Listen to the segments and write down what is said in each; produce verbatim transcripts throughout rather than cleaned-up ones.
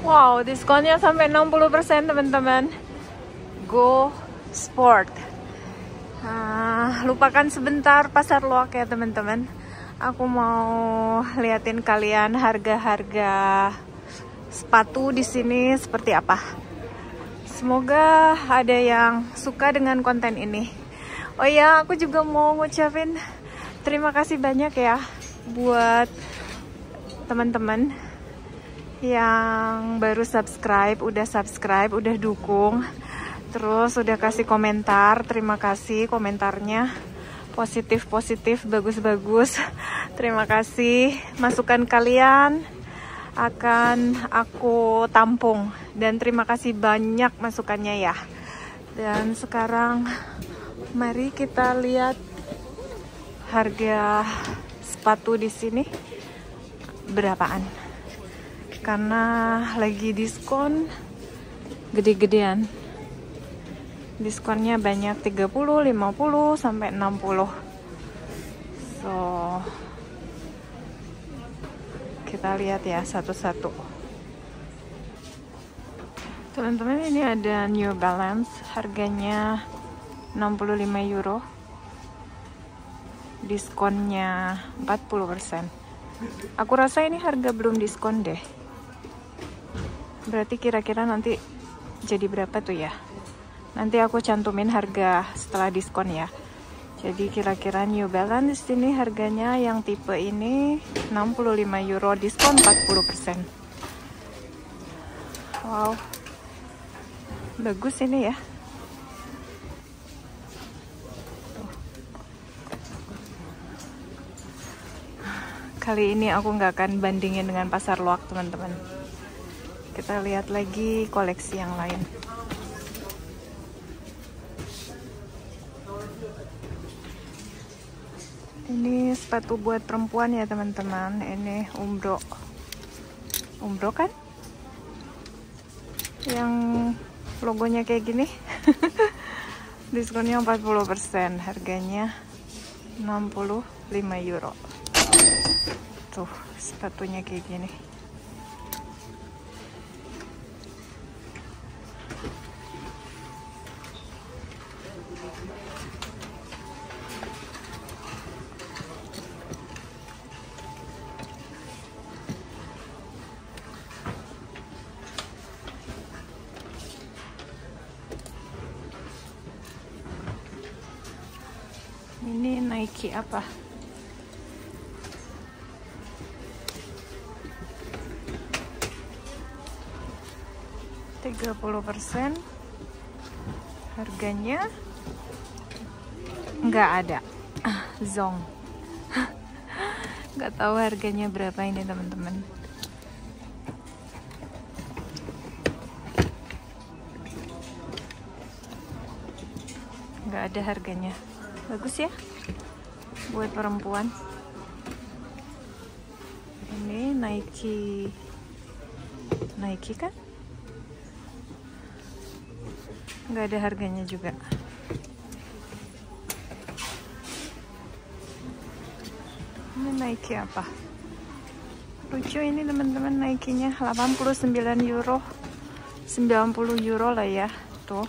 Wow, diskonnya sampai enam puluh persen teman-teman. Go Sport. Nah, lupakan sebentar pasar loak ya teman-teman. Aku mau liatin kalian harga-harga sepatu di sini seperti apa. Semoga ada yang suka dengan konten ini. Oh ya, aku juga mau ngucapin terima kasih banyak ya buat teman-teman yang baru subscribe, udah subscribe, udah dukung, terus udah kasih komentar. Terima kasih komentarnya, positif-positif, bagus-bagus. Terima kasih, masukan kalian akan aku tampung, dan terima kasih banyak masukannya ya. Dan sekarang mari kita lihat harga sepatu di sini berapaan. Karena lagi diskon gede-gedean. Diskonnya banyak, tiga puluh, lima puluh, sampai enam puluh. So, kita lihat ya satu-satu. Teman-teman, ini ada New Balance, harganya enam puluh lima euro. Diskonnya empat puluh persen. Aku rasa ini harga belum diskon deh. Berarti kira-kira nanti jadi berapa tuh ya? Nanti aku cantumin harga setelah diskon ya. Jadi kira-kira New Balance di sini harganya yang tipe ini enam puluh lima euro, diskon empat puluh persen. Wow. Bagus ini ya. Kali ini aku nggak akan bandingin dengan pasar loak teman-teman. Kita lihat lagi koleksi yang lain. Ini sepatu buat perempuan ya teman-teman. Ini Umbro. Umbro kan? Yang logonya kayak gini. Diskonnya empat puluh persen. Harganya enam puluh lima euro. Tuh, sepatunya kayak gini. Ini Nike apa? tiga puluh persen. Harganya nggak ada. Zong. Nggak tahu harganya berapa ini teman-teman. Nggak ada harganya. Bagus ya buat perempuan. Ini Nike. Nike kan? Nggak ada harganya juga. Ini Nike apa? Lucu ini teman-teman, Nike-nya delapan puluh sembilan euro. sembilan puluh euro lah ya. Tuh.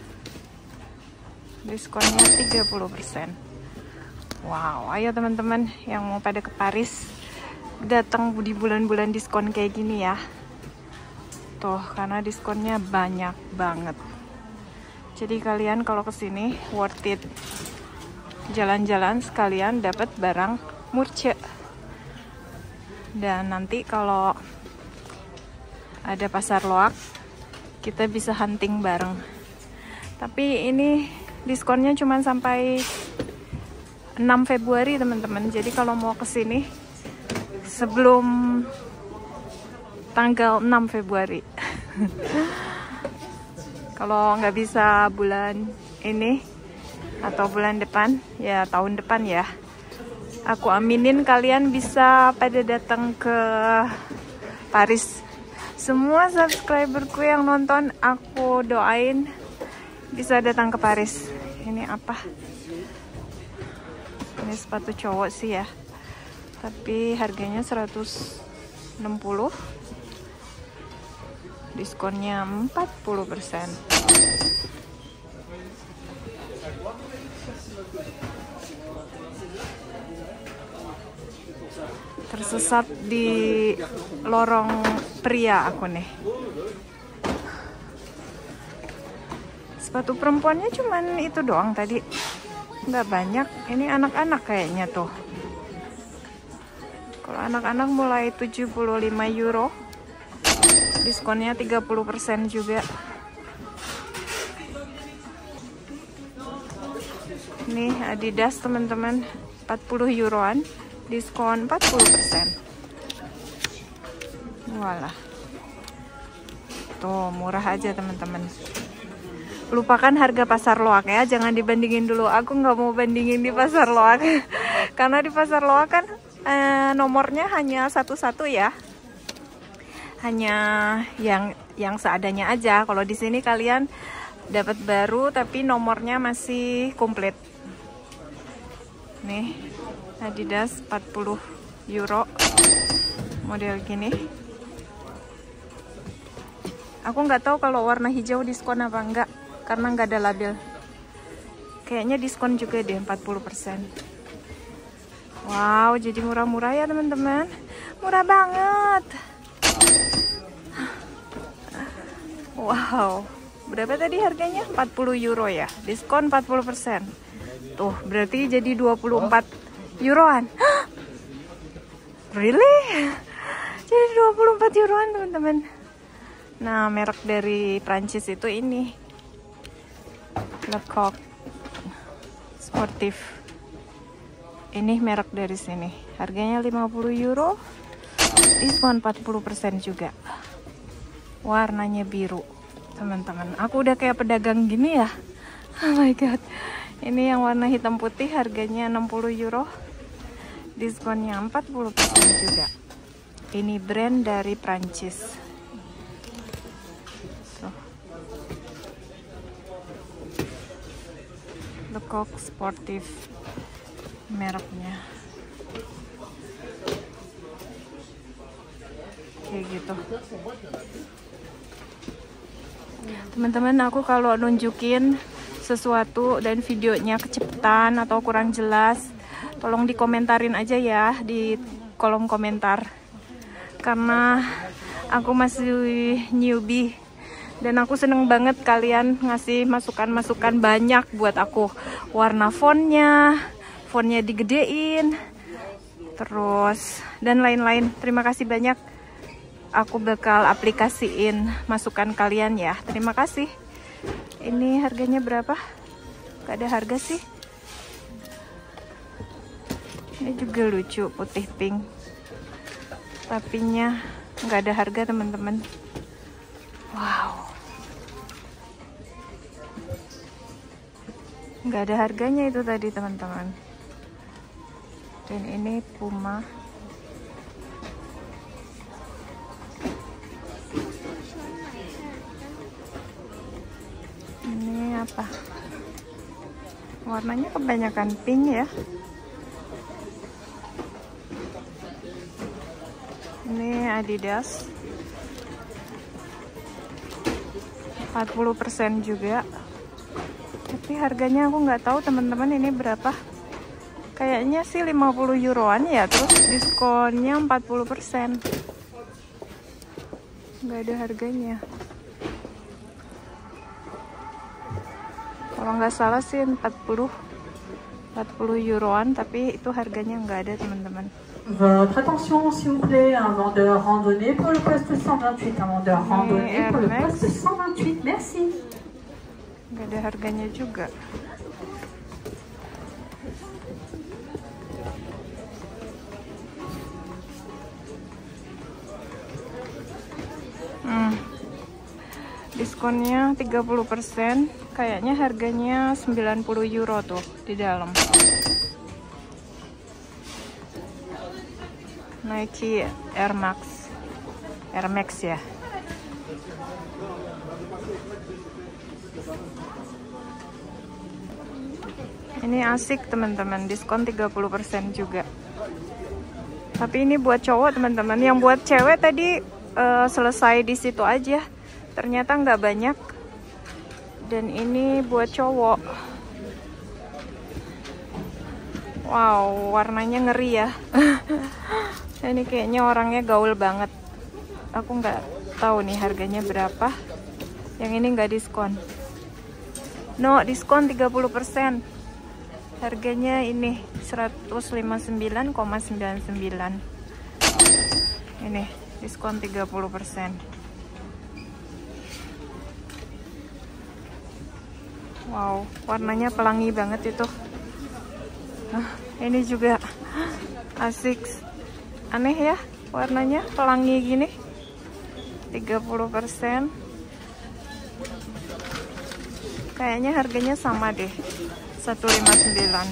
Diskonnya tiga puluh persen. Wow, ayo teman-teman yang mau pada ke Paris, datang di bulan-bulan diskon kayak gini ya. Tuh, karena diskonnya banyak banget. Jadi kalian kalau kesini worth it. Jalan-jalan sekalian dapat barang murce. Dan nanti kalau ada pasar loak, kita bisa hunting bareng. Tapi ini diskonnya cuma sampai enam Februari teman-teman. Jadi kalau mau kesini sebelum tanggal enam Februari. Kalau nggak bisa bulan ini atau bulan depan, ya tahun depan ya. Aku aminin kalian bisa pada datang ke Paris. Semua subscriberku yang nonton, aku doain bisa datang ke Paris. Ini apa? Ini sepatu cowok sih ya. Tapi harganya seratus enam puluh. diskonnya empat puluh persen. Tersesat di lorong pria aku nih. Sepatu perempuannya cuman itu doang tadi, nggak banyak. Ini anak-anak kayaknya tuh. Kalau anak-anak mulai tujuh puluh lima euro, diskonnya tiga puluh persen juga. Nih Adidas teman-teman, empat puluh euroan, diskon empat puluh persen. Walah, tuh murah aja teman-teman. Lupakan harga pasar loak ya, jangan dibandingin dulu. Aku nggak mau bandingin di pasar loak karena di pasar loak kan eh, nomornya hanya satu-satu ya, hanya yang yang seadanya aja. Kalau di sini kalian dapat baru tapi nomornya masih komplit. Nih Adidas empat puluh euro model gini. Aku nggak tahu kalau warna hijau diskon apa enggak, karena nggak ada label. Kayaknya diskon juga deh empat puluh persen. Wow, jadi murah-murah ya teman-teman. Murah banget. Wow, berapa tadi harganya? empat puluh euro ya. Diskon empat puluh persen. Tuh, berarti jadi dua puluh empat euroan. Really? Jadi dua puluh empat euroan teman-teman. Nah, merek dari Prancis itu ini. Lecoq Sportif. Ini merek dari sini. Harganya lima puluh euro. Diskon empat puluh persen juga. Warnanya biru, teman-teman. Aku udah kayak pedagang gini ya. Oh my god. Ini yang warna hitam putih, harganya enam puluh euro. Diskonnya empat puluh persen juga. Ini brand dari Prancis. Lecoq Sportif mereknya. Kayak gitu. Teman-teman, aku kalau nunjukin sesuatu dan videonya kecepatan atau kurang jelas, tolong dikomentarin aja ya di kolom komentar. Karena aku masih newbie. Dan aku seneng banget kalian ngasih masukan-masukan banyak buat aku. Warna fontnya, fontnya digedein, terus dan lain-lain. Terima kasih banyak. Aku bakal aplikasiin masukan kalian ya. Terima kasih. Ini harganya berapa? Gak ada harga sih. Ini juga lucu, putih pink. Tapinya nggak ada harga teman-teman. Wow. Nggak ada harganya itu tadi teman-teman. Dan ini Puma. Ini apa? Warnanya kebanyakan pink ya. Ini Adidas. empat puluh persen juga. Tapi harganya aku nggak tahu teman-teman ini berapa. Kayaknya sih lima puluh euroan ya. Terus diskonnya empat puluh persen. Nggak ada harganya. Kalau nggak salah sih empat puluh euroan. Tapi itu harganya nggak ada teman-teman. Votre attention s'il vous plaît, un vendeur randonnée pour le poste cent vingt-huit, un vendeur randonnée pour le poste cent vingt-huit, merci. Gak ada harganya juga. Hmm. Diskonnya tiga puluh persen, kayaknya harganya sembilan puluh euro tuh di dalam. Nike Air Max, Air Max ya. Ini asik teman-teman, diskon tiga puluh persen juga. Tapi ini buat cowok teman-teman, yang buat cewek tadi uh, selesai di situ aja. ternyata nggak banyak. Dan ini buat cowok. Wow, warnanya ngeri ya. Ini kayaknya orangnya gaul banget. Aku nggak tahu nih harganya berapa. Yang ini nggak diskon. No, diskon tiga puluh persen. Harganya ini seratus lima puluh sembilan koma sembilan sembilan. Ini diskon tiga puluh persen. Wow, warnanya pelangi banget itu. Nah, ini juga asik. Aneh ya, warnanya pelangi gini. tiga puluh persen. Kayaknya harganya sama deh. seratus lima puluh sembilan.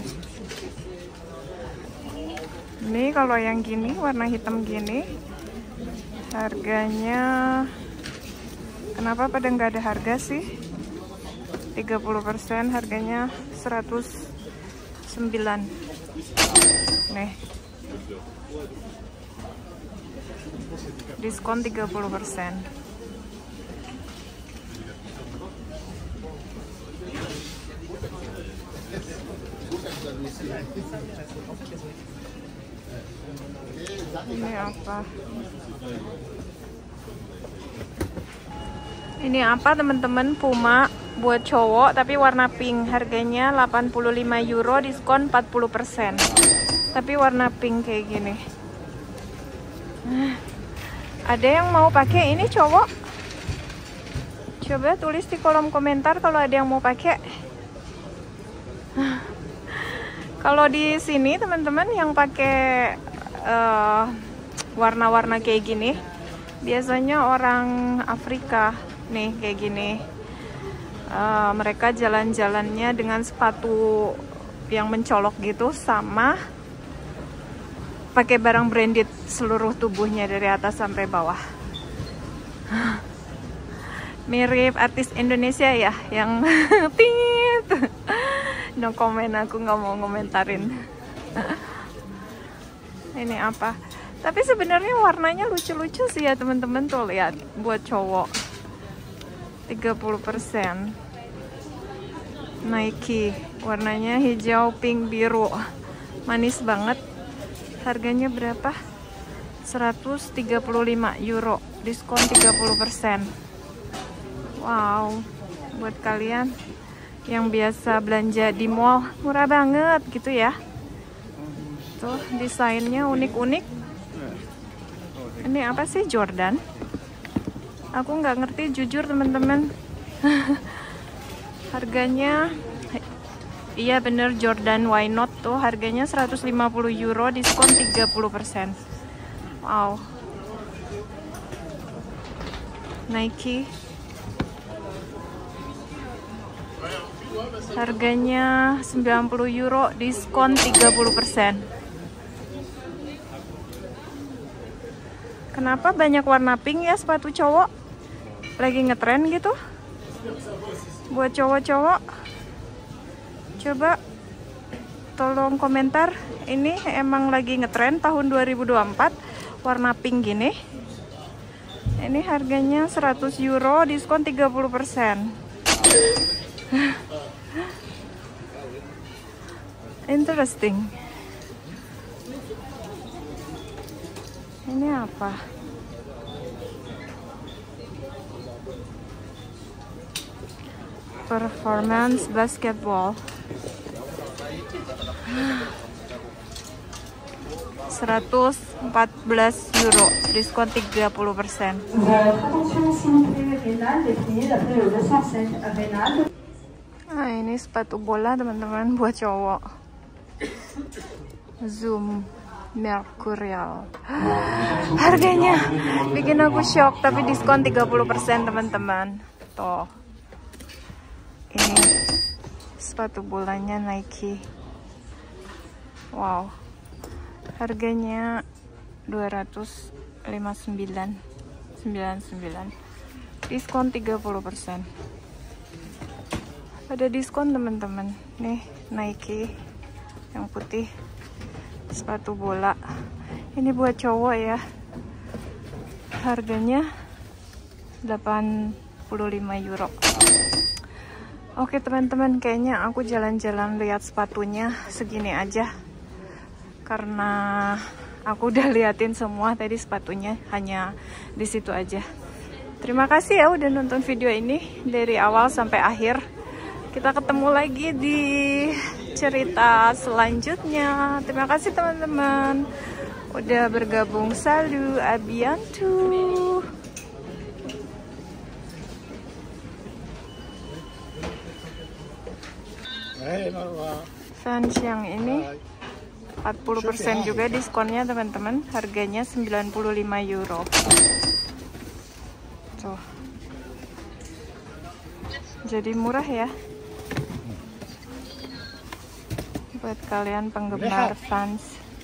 Ini kalau yang gini, warna hitam gini, harganya kenapa pada nggak ada harga sih? tiga puluh persen, harganya seratus sembilan. Nih, diskon tiga puluh persen. Ini apa? Ini apa teman-teman? Puma buat cowok tapi warna pink. Harganya delapan puluh lima euro, diskon empat puluh persen. Tapi warna pink kayak gini. Ada yang mau pakai ini cowok? Coba tulis di kolom komentar kalau ada yang mau pakai. Kalau di sini teman-teman yang pakai uh, warna-warna kayak gini biasanya orang Afrika nih kayak gini. Uh, mereka jalan-jalannya dengan sepatu yang mencolok gitu, sama pakai barang branded seluruh tubuhnya dari atas sampai bawah. Mirip artis Indonesia ya yang tingit. No komen, aku nggak mau ngomentarin. Ini apa? Tapi sebenarnya warnanya lucu-lucu sih ya teman-teman, tuh lihat buat cowok. tiga puluh persen. Nike, warnanya hijau, pink, biru. Manis banget. Harganya berapa? seratus tiga puluh lima euro, diskon tiga puluh persen. Wow, buat kalian yang biasa belanja di mall, murah banget gitu ya. Tuh desainnya unik-unik. Ini apa sih, Jordan? Aku nggak ngerti jujur teman-teman. Harganya, iya bener Jordan, why not tuh. Harganya seratus lima puluh euro, diskon tiga puluh persen. Wow. Nike. Harganya sembilan puluh euro, diskon tiga puluh persen. Kenapa banyak warna pink ya sepatu cowok? Lagi ngetren gitu. Buat cowok-cowok, coba tolong komentar. Ini emang lagi ngetren tahun dua ribu dua puluh empat, warna pink gini. Ini harganya seratus euro, diskon tiga puluh persen. Interesting. Ini apa? Performance basketball. seratus empat belas euro, diskon tiga puluh persen. Nah, ini sepatu bola teman-teman buat cowok. Zoom Mercurial. Harganya bikin aku shock, tapi diskon tiga puluh persen teman-teman. Tuh. Ini sepatu bolanya Nike. Wow. Harganya dua ratus lima puluh sembilan sembilan puluh sembilan. Diskon tiga puluh persen. Ada diskon teman-teman. Nih Nike yang putih, sepatu bola. Ini buat cowok ya. Harganya delapan puluh lima euro. Oke teman-teman, kayaknya aku jalan-jalan lihat sepatunya segini aja. Karena aku udah liatin semua tadi sepatunya, hanya di situ aja. Terima kasih ya udah nonton video ini dari awal sampai akhir. Kita ketemu lagi di cerita selanjutnya. Terima kasih teman-teman udah bergabung. Salut, à bientôt. Fans yang ini empat puluh persen juga diskonnya teman-teman. Harganya sembilan puluh lima euro. Tuh. Jadi murah ya. Buat kalian penggemar Vans.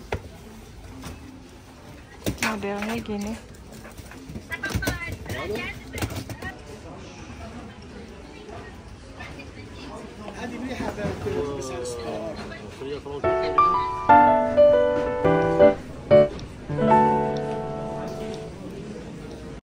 Modelnya gini. Hadi